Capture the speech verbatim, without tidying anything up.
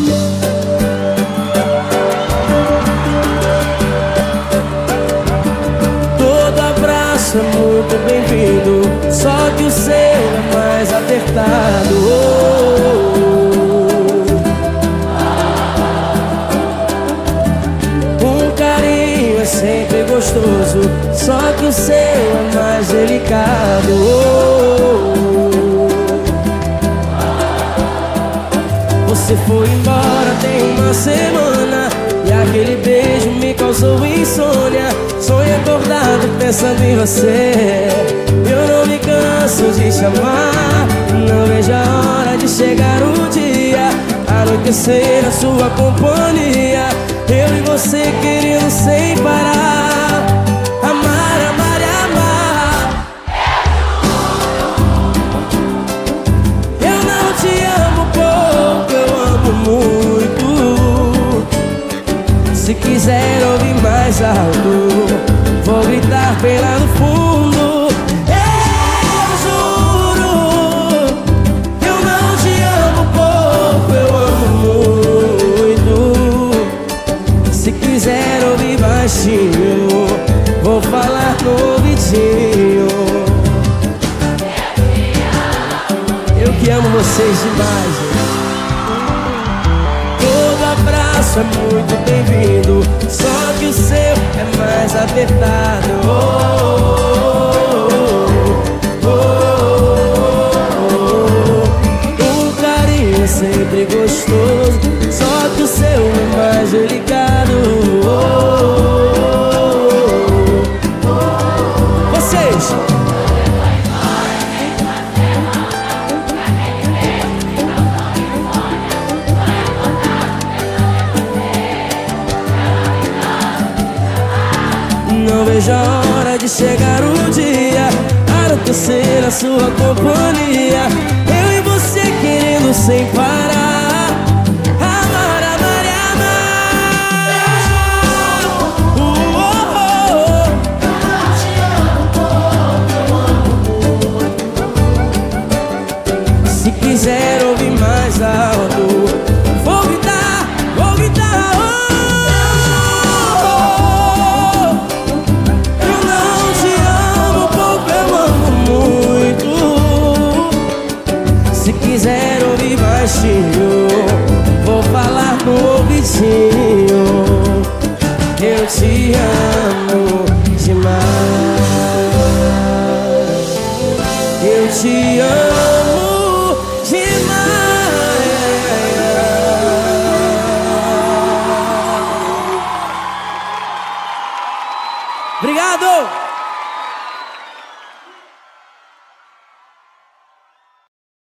Todo abraço é muito bem-vindo, só que o seu é mais apertado. Um carinho é sempre gostoso, só que o seu é mais delicado. Você foi embora tem uma semana e aquele beijo me causou insônia. Sonho acordado pensando em você. Eu não me canso de te amar. Não vejo a hora de chegar o dia, anoitecer na sua companhia, eu e você querendo sem parar. Amar, amar e amar. Eu não te amo pouco, eu amo muito. Se quiser ouvir mais alto, vou gritar bem lá no fundo. Eu juro, eu não te amo pouco, eu amo muito. Se quiser ouvir baixinho, vou falar no ouvidinho. Eu que amo vocês demais, gente. Todo abraço é muito bem-vindo, só que o seu é mais apertado. Oh, oh, oh, oh, oh. Um carinho é sempre gostoso, só que o seu é mais delicado. Oh, oh, oh, oh. Vocês! Não vejo a hora de chegar o dia, anoitecer na sua companhia, eu e você querendo sem parar. Amar, amar e amar. Uh, oh, oh, oh. Se quiser ouvir mais alto, vou gritar, vou gritar. Oh. Se quiser ouvir baixinho, vou falar no ouvidinho. Eu te amo demais. Eu te amo demais. Obrigado!